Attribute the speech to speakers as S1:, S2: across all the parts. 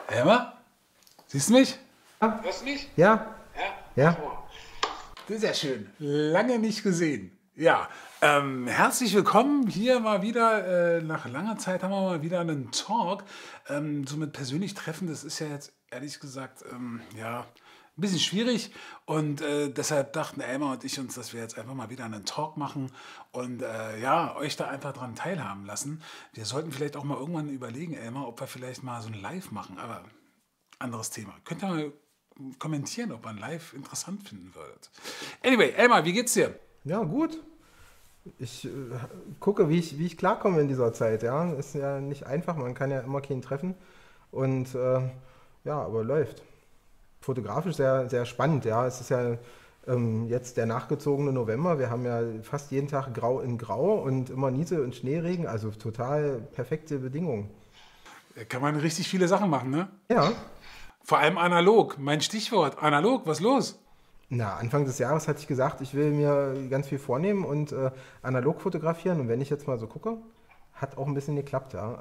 S1: Emma? Siehst du mich?
S2: Ja,
S1: Hörst du mich?
S2: ja,
S1: Ja?
S2: ja.
S1: Das ist ja schön. Lange nicht gesehen. Ja, herzlich willkommen hier mal wieder. Nach langer Zeit haben wir mal wieder einen Talk. So mit persönlich treffen, das ist ja jetzt ehrlich gesagt, ja, ein bisschen schwierig. Und deshalb dachten Elmar und ich uns, dass wir jetzt einfach mal wieder einen Talk machen und ja, euch da einfach dran teilhaben lassen. Wir sollten vielleicht auch mal irgendwann überlegen, Elmar, ob wir vielleicht mal so ein Live machen. Aber anderes Thema. Könnt ihr mal kommentieren, ob man live interessant finden würdet. Anyway, Elmar, wie geht's dir?
S2: Ja, gut. Ich gucke, wie ich klarkomme in dieser Zeit. Ja, ist ja nicht einfach, man kann ja immer keinen treffen. Und ja, aber läuft. Fotografisch sehr, sehr spannend. Ja, es ist ja jetzt der nachgezogene November. Wir haben ja fast jeden Tag Grau in Grau und immer Niese und Schneeregen. Also total perfekte Bedingungen.
S1: Da kann man richtig viele Sachen machen, ne?
S2: Ja.
S1: Vor allem analog. Mein Stichwort, analog, was los?
S2: Na, Anfang des Jahres hatte ich gesagt, ich will mir ganz viel vornehmen und analog fotografieren. Und wenn ich jetzt mal so gucke, hat auch ein bisschen geklappt, ja.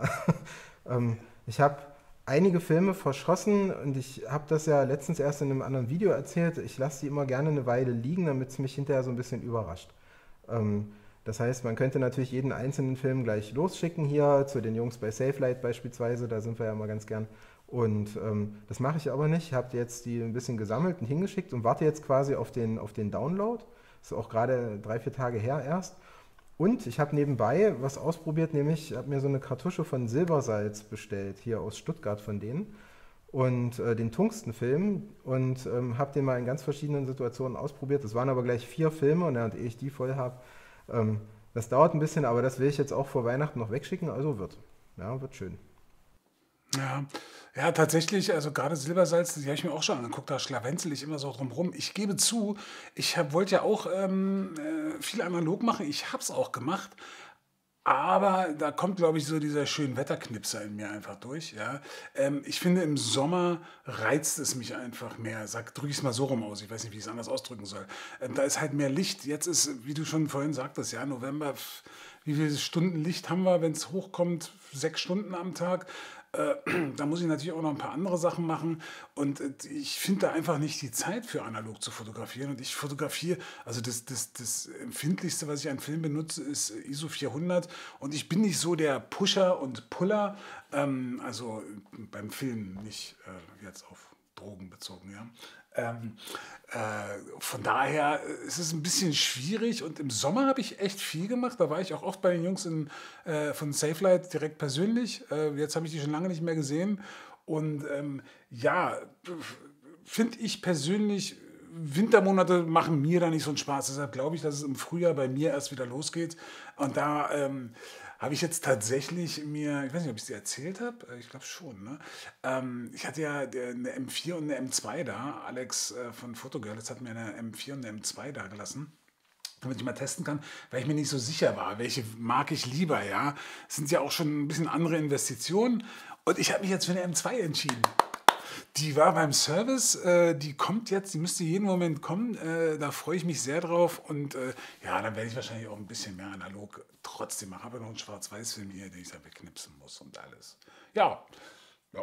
S2: Ich habe einige Filme verschossen und ich habe das ja letztens erst in einem anderen Video erzählt. Ich lasse die immer gerne eine Weile liegen, damit es mich hinterher so ein bisschen überrascht. Das heißt, man könnte natürlich jeden einzelnen Film gleich losschicken hier, zu den Jungs bei Safelight beispielsweise, da sind wir ja immer ganz gern. Und das mache ich aber nicht. Ich habe jetzt die ein bisschen gesammelt und hingeschickt und warte jetzt quasi auf den Download. Das ist auch gerade 3, 4 Tage her erst. Und ich habe nebenbei was ausprobiert, nämlich ich habe mir so eine Kartusche von Silbersalz bestellt, hier aus Stuttgart von denen. Und den Tungstenfilm und habe den mal in ganz verschiedenen Situationen ausprobiert. Das waren aber gleich 4 Filme und ehe ich die voll habe, das dauert ein bisschen, aber das will ich jetzt auch vor Weihnachten noch wegschicken, also wird. Ja, wird schön.
S1: Ja, ja, tatsächlich, also gerade Silbersalz, die habe ich mir auch schon angeguckt, da schlawenzel ich immer so drum rum. Ich gebe zu, wollte ja auch viel analog machen, ich habe es auch gemacht, aber da kommt, glaube ich, so dieser schöne Wetterknipser in mir einfach durch. Ja. Ich finde, im Sommer reizt es mich einfach mehr. Drücke ich es mal so rum aus, ich weiß nicht, wie ich es anders ausdrücken soll. Da ist halt mehr Licht. Jetzt ist, wie du schon vorhin sagtest, ja, November, wie viele Stunden Licht haben wir, wenn es hochkommt? 6 Stunden am Tag. Da muss ich natürlich auch noch ein paar andere Sachen machen und ich finde da einfach nicht die Zeit für analog zu fotografieren und ich fotografiere, also das Empfindlichste, was ich an Film benutze, ist ISO 400 und ich bin nicht so der Pusher und Puller, also beim Film nicht jetzt auf Drogen bezogen, ja. Von daher ist es ein bisschen schwierig und im Sommer habe ich echt viel gemacht. Da war ich auch oft bei den Jungs von Safelight direkt persönlich. Jetzt habe ich die schon lange nicht mehr gesehen. Und ja, finde ich persönlich, Wintermonate machen mir da nicht so einen Spaß. Deshalb glaube ich, dass es im Frühjahr bei mir erst wieder losgeht. Und da habe ich jetzt tatsächlich mir, ich weiß nicht, ob ich es dir erzählt habe, ich glaube schon, ne? Ich hatte ja eine M4 und eine M2 da. Alex von Photogirl, jetzt hat mir eine M4 und eine M2 da gelassen, damit ich mal testen kann, weil ich mir nicht so sicher war, welche mag ich lieber, ja. Es sind ja auch schon ein bisschen andere Investitionen und ich habe mich jetzt für eine M2 entschieden. Die war beim Service, die kommt jetzt, die müsste jeden Moment kommen, da freue ich mich sehr drauf und ja, dann werde ich wahrscheinlich auch ein bisschen mehr analog trotzdem machen. Ich habe ja noch einen Schwarz-Weiß-Film hier, den ich da wegknipsen muss und alles. Ja, ja.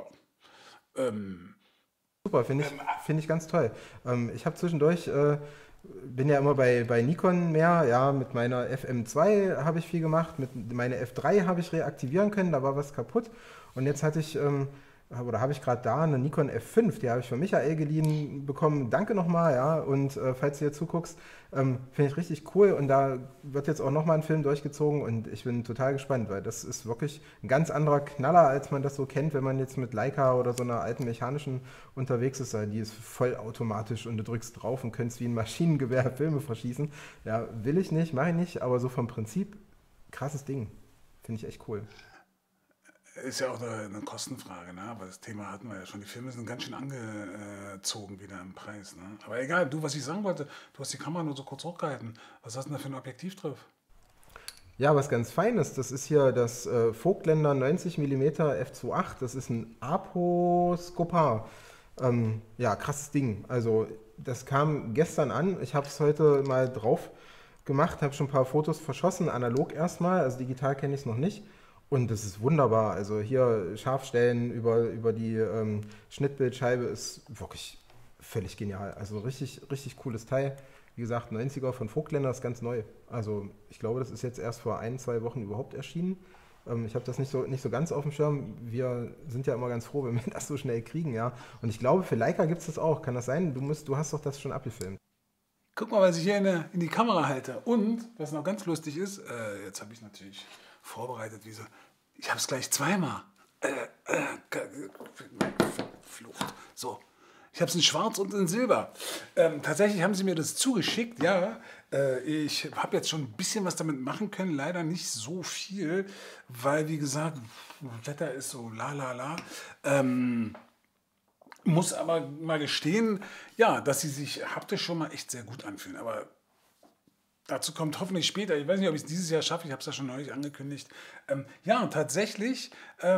S2: Super, find ich ganz toll. Ich habe zwischendurch, bin ja immer bei Nikon mehr, ja, mit meiner FM2 habe ich viel gemacht, mit meiner F3 habe ich reaktivieren können, da war was kaputt und jetzt hatte ich, oder habe ich gerade da eine Nikon F5, die habe ich von Michael geliehen bekommen. Danke nochmal, ja. Und falls du hier zuguckst, finde ich richtig cool. Und da wird jetzt auch nochmal ein Film durchgezogen und ich bin total gespannt, weil das ist wirklich ein ganz anderer Knaller, als man das so kennt, wenn man jetzt mit Leica oder so einer alten mechanischen unterwegs ist. Die ist vollautomatisch und du drückst drauf und kannst wie ein Maschinengewehr Filme verschießen. Ja, will ich nicht, mache ich nicht, aber so vom Prinzip, krasses Ding. Finde ich echt cool.
S1: Ist ja auch eine Kostenfrage, ne? Aber das Thema hatten wir ja schon. Die Filme sind ganz schön angezogen wieder im Preis, ne? Aber egal, du, was ich sagen wollte, du hast die Kamera nur so kurz hochgehalten. Was hast du denn da für ein Objektiv drauf?
S2: Ja, was ganz Feines, das ist hier das Vogtländer 90 mm f2.8, das ist ein Apo-Skopar. Ja, krasses Ding. Also das kam gestern an, ich habe es heute mal drauf gemacht, habe schon ein paar Fotos verschossen, analog erstmal, also digital kenne ich es noch nicht. Und das ist wunderbar. Also hier Scharfstellen über die Schnittbildscheibe ist wirklich völlig genial. Also richtig, richtig cooles Teil. Wie gesagt, 90er von Vogtländer ist ganz neu. Also ich glaube, das ist jetzt erst vor 1, 2 Wochen überhaupt erschienen. Ich habe das nicht so ganz auf dem Schirm. Wir sind ja immer ganz froh, wenn wir das so schnell kriegen, ja. Und ich glaube, für Leica gibt es das auch. Kann das sein? Du hast doch das schon abgefilmt.
S1: Guck mal, was ich hier in die Kamera halte. Und, was noch ganz lustig ist, jetzt habe ich natürlich vorbereitet, wie so, ich habe es gleich zweimal. Flucht. So. Ich habe es in Schwarz und in Silber. Tatsächlich haben sie mir das zugeschickt, ja. Ich habe jetzt schon ein bisschen was damit machen können, leider nicht so viel, weil, wie gesagt, das Wetter ist so la. Muss aber mal gestehen, ja, dass sie sich haptisch schon mal echt sehr gut anfühlen. Aber dazu kommt hoffentlich später. Ich weiß nicht, ob ich es dieses Jahr schaffe. Ich habe es ja schon neulich angekündigt. Ja, tatsächlich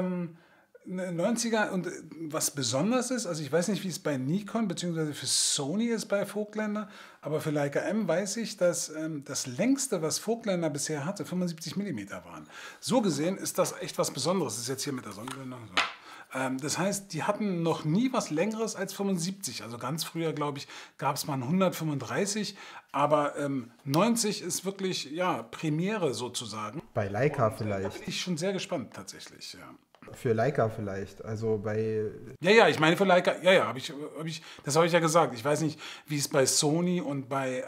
S1: 90er und was besonders ist, also ich weiß nicht, wie es bei Nikon bzw. für Sony ist bei Vogtländer, aber für Leica M weiß ich, dass das längste, was Vogtländer bisher hatte, 75 mm waren. So gesehen ist das echt was Besonderes. Das ist jetzt hier mit der Sonnenblende. So. Das heißt, die hatten noch nie was Längeres als 75. Also ganz früher, glaube ich, gab es mal ein 135. Aber 90 ist wirklich, ja, Premiere sozusagen.
S2: Bei Leica
S1: Und,
S2: vielleicht.
S1: Da bin ich schon sehr gespannt tatsächlich, ja.
S2: Für Leica vielleicht. Also bei.
S1: Ja, ich meine für Leica, das habe ich ja gesagt. Ich weiß nicht, wie es bei Sony und bei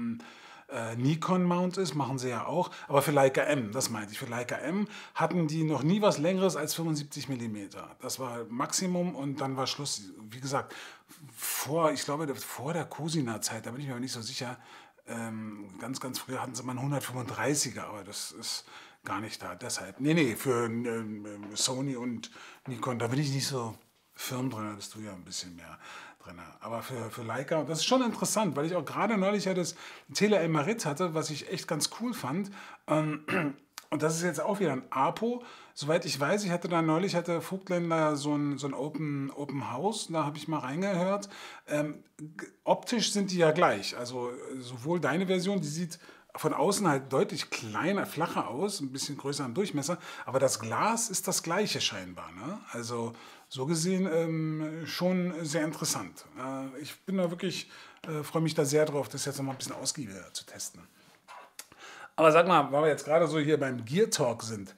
S1: Nikon Mount ist, machen sie ja auch, aber für Leica M, das meinte ich, für Leica M hatten die noch nie was Längeres als 75 mm. Das war Maximum und dann war Schluss. Wie gesagt, ich glaube, vor der Cosina-Zeit, da bin ich mir aber nicht so sicher, ganz früher hatten sie mal einen 135er, aber das ist gar nicht da. Deshalb, nee, für Sony und Nikon, da bin ich nicht so firm drin, da bist du ja ein bisschen mehr drin. Aber für Leica, das ist schon interessant, weil ich auch gerade neulich ja das Tele Marit hatte, was ich echt ganz cool fand. Und das ist jetzt auch wieder ein Apo. Soweit ich weiß, hatte Vogtländer so ein Open House, da habe ich mal reingehört. Optisch sind die ja gleich. Also sowohl deine Version, die sieht von außen halt deutlich kleiner, flacher aus, ein bisschen größer im Durchmesser, aber das Glas ist das gleiche scheinbar. Ne? Also so gesehen schon sehr interessant. Ich bin da wirklich, freue mich da sehr drauf, das jetzt noch mal ein bisschen ausgiebiger zu testen. Aber sag mal, weil wir jetzt gerade so hier beim Gear Talk sind,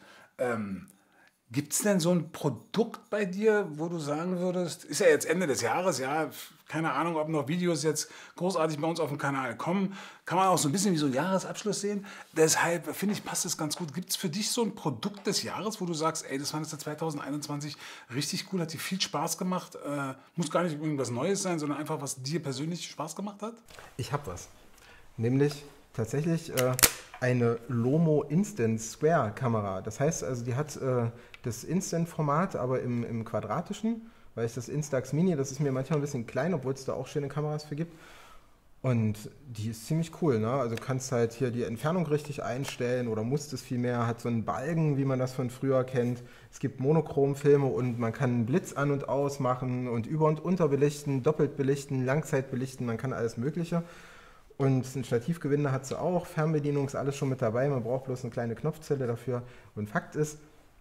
S1: gibt es denn so ein Produkt bei dir, wo du sagen würdest, ist ja jetzt Ende des Jahres, ja, keine Ahnung, ob noch Videos jetzt großartig bei uns auf dem Kanal kommen, kann man auch so ein bisschen wie so einen Jahresabschluss sehen. Deshalb finde ich, passt es ganz gut. Gibt es für dich so ein Produkt des Jahres, wo du sagst, ey, das fandest du 2021 richtig cool, hat dir viel Spaß gemacht, muss gar nicht irgendwas Neues sein, sondern einfach, was dir persönlich Spaß gemacht hat?
S2: Ich habe was. Nämlich tatsächlich eine Lomo Instant Square Kamera. Das heißt also, die hat das Instant-Format, aber im quadratischen, weil ich das Instax Mini, das ist mir manchmal ein bisschen klein, obwohl es da auch schöne Kameras für gibt. Und die ist ziemlich cool, ne? Also kannst halt hier die Entfernung richtig einstellen oder musst es vielmehr, hat so einen Balken, wie man das von früher kennt. Es gibt Monochromfilme und man kann Blitz an und aus machen und über- und unterbelichten, doppelt belichten, Langzeitbelichten, man kann alles Mögliche. Und ein Stativgewinde hat sie auch, Fernbedienung ist alles schon mit dabei, man braucht bloß eine kleine Knopfzelle dafür. Und Fakt ist,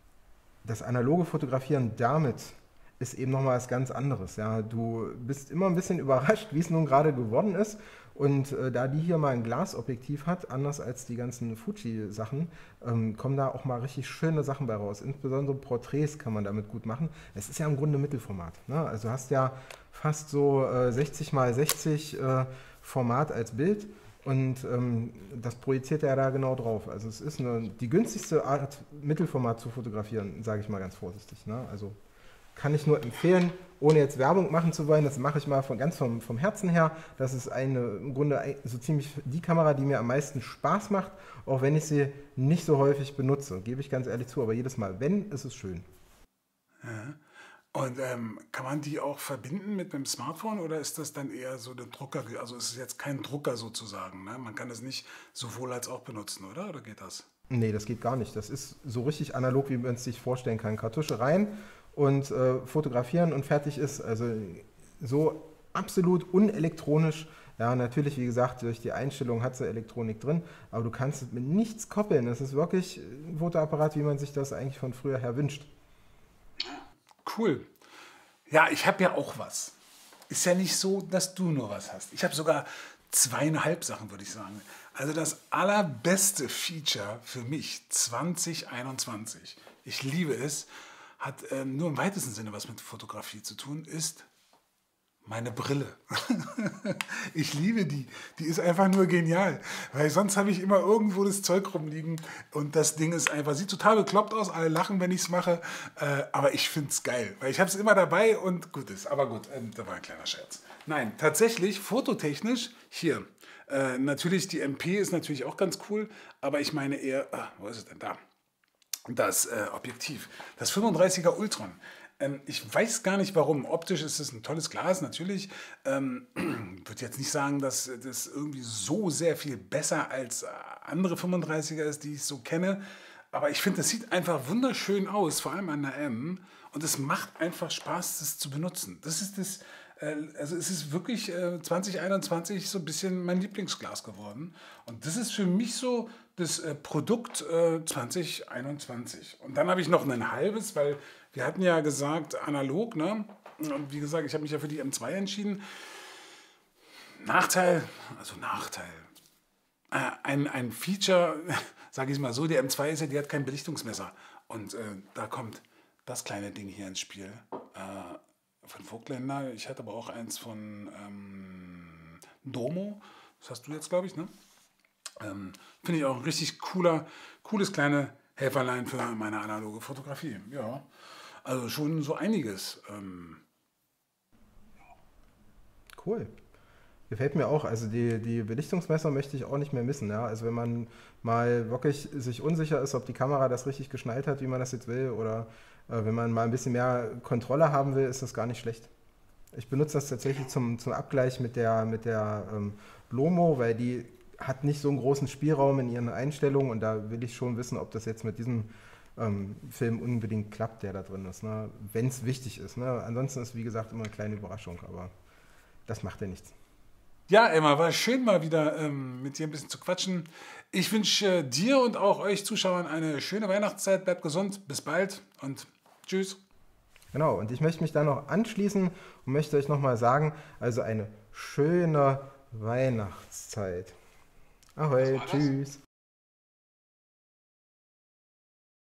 S2: das analoge Fotografieren damit ist eben nochmal was ganz anderes. Ja. Du bist immer ein bisschen überrascht, wie es nun gerade geworden ist. Und da die hier mal ein Glasobjektiv hat, anders als die ganzen Fuji-Sachen, kommen da auch mal richtig schöne Sachen bei raus. Insbesondere Porträts kann man damit gut machen. Es ist ja im Grunde Mittelformat. Ne? Also du hast ja fast so 60 x 60 Format als Bild. Und das projiziert er da genau drauf. Also es ist die günstigste Art, Mittelformat zu fotografieren, sage ich mal ganz vorsichtig. Ne? Also kann ich nur empfehlen, ohne jetzt Werbung machen zu wollen, das mache ich mal ganz vom Herzen her. Das ist im Grunde so ziemlich die Kamera, die mir am meisten Spaß macht, auch wenn ich sie nicht so häufig benutze, gebe ich ganz ehrlich zu. Aber jedes Mal, wenn, ist es schön.
S1: Ja. Und kann man die auch verbinden mit einem Smartphone oder ist das dann eher so der Drucker? Also ist es jetzt kein Drucker sozusagen, ne? Man kann es nicht sowohl als auch benutzen, oder? Oder geht das?
S2: Nee, das geht gar nicht. Das ist so richtig analog, wie man es sich vorstellen kann. Kartusche rein und fotografieren und fertig ist. Also so absolut unelektronisch, Ja, natürlich, wie gesagt, durch die Einstellung hat sie Elektronik drin, aber du kannst es mit nichts koppeln. Es ist wirklich ein Fotoapparat, wie man sich das eigentlich von früher her wünscht.
S1: Cool. Ja, ich habe ja auch was. Ist ja nicht so, dass du nur was hast. Ich habe sogar 2,5 Sachen, würde ich sagen. Also das allerbeste Feature für mich 2021, ich liebe es, hat nur im weitesten Sinne was mit Fotografie zu tun, ist meine Brille. Ich liebe die. Die ist einfach nur genial. Weil sonst habe ich immer irgendwo das Zeug rumliegen und das Ding ist einfach, sieht total bekloppt aus, alle lachen, wenn ich es mache, aber ich finde es geil. Weil ich habe es immer dabei und gut ist. Aber gut, da war ein kleiner Scherz. Nein, tatsächlich, fototechnisch, hier, natürlich die MP ist natürlich auch ganz cool, aber ich meine eher, wo ist es denn da? Das Objektiv, das 35er Ultron. Ich weiß gar nicht warum. Optisch ist es ein tolles Glas, natürlich. Würde jetzt nicht sagen, dass das irgendwie so sehr viel besser als andere 35er ist, die ich so kenne. Aber ich finde, das sieht einfach wunderschön aus, vor allem an der M. Und es macht einfach Spaß, das zu benutzen. Das ist das, also es ist wirklich 2021 so ein bisschen mein Lieblingsglas geworden. Und das ist für mich so das Produkt 2021. Und dann habe ich noch ein halbes, weil wir hatten ja gesagt, analog, ne? Und wie gesagt, ich habe mich ja für die M2 entschieden. Nachteil, also Nachteil. Ein Feature, sage ich mal so, die M2 ist ja, die hat kein Belichtungsmesser. Und da kommt das kleine Ding hier ins Spiel. Von Vogtländer. Ich hatte aber auch eins von Domo. Das hast du jetzt, glaube ich, ne? Finde ich auch ein richtig cooles kleine Helferlein für meine analoge Fotografie. Ja, also schon so einiges.
S2: Cool. Gefällt mir auch. Also die Belichtungsmesser möchte ich auch nicht mehr missen. Ja? Also wenn man mal wirklich sich unsicher ist, ob die Kamera das richtig geschnallt hat, wie man das jetzt will, oder wenn man mal ein bisschen mehr Kontrolle haben will, ist das gar nicht schlecht. Ich benutze das tatsächlich zum Abgleich mit der Lomo, weil die hat nicht so einen großen Spielraum in ihren Einstellungen und da will ich schon wissen, ob das jetzt mit diesem Film unbedingt klappt, der da drin ist. Ne? Wenn es wichtig ist. Ne? Ansonsten ist, wie gesagt, immer eine kleine Überraschung, aber das macht ja nichts.
S1: Ja, Emma, war schön mal wieder mit dir ein bisschen zu quatschen. Ich wünsche dir und auch euch Zuschauern eine schöne Weihnachtszeit. Bleibt gesund, bis bald und tschüss.
S2: Genau, und ich möchte mich da noch anschließen und möchte euch nochmal sagen, also eine schöne Weihnachtszeit. Ahoi, tschüss.